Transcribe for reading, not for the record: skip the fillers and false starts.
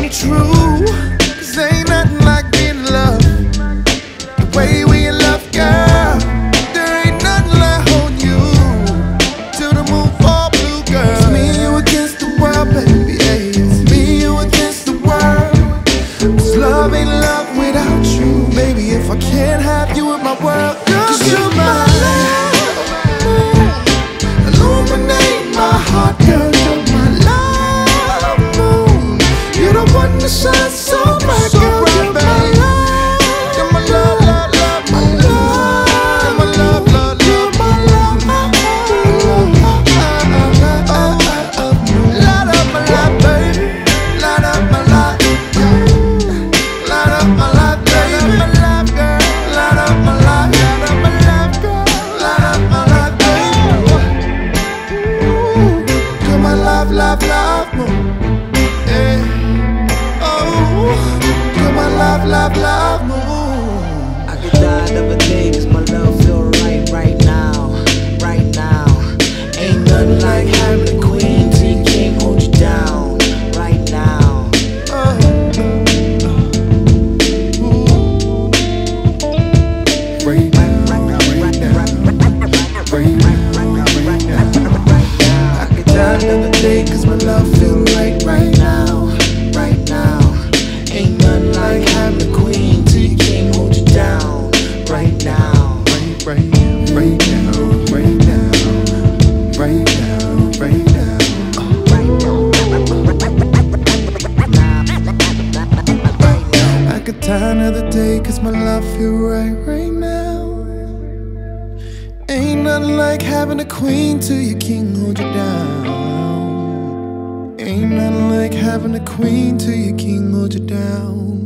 come true. 'Cause ain't nothing like being in love, the way we in love, girl. There ain't nothing like holding you till the moon fall blue, girl. It's me and you against the world, baby, yeah. It's me and you against the world. 'Cause love ain't love without you, baby. If I can't have you in my world, girl, 'cause you're my love, illuminate my heart, girl. You're my love moon. You're the one that shines so bright, girl. You're my love. You're my love, love, love, my love. You're my love, love, you're my love, light up my life, baby. Light up my life, light up my life, baby. My life, girl. Light up my life, light up my life, girl. Light up my life, baby. You're my love, love, love moon. Yeah. Oh, you're my love, love, love moon. I could die another day 'cause my love feel right now, right now. Ain't nothing like having a queen till your king hold you down, right now. I could die another day 'cause my love feel right now, right now. Ain't nothing like having a queen till your king hold you down, right now. Right now, right now, right now, right now, right now. I could die another day 'cause my love feel right now. Ain't nothing like having a queen till your king hold you down. Ain't nothing like having a queen till your king hold you down.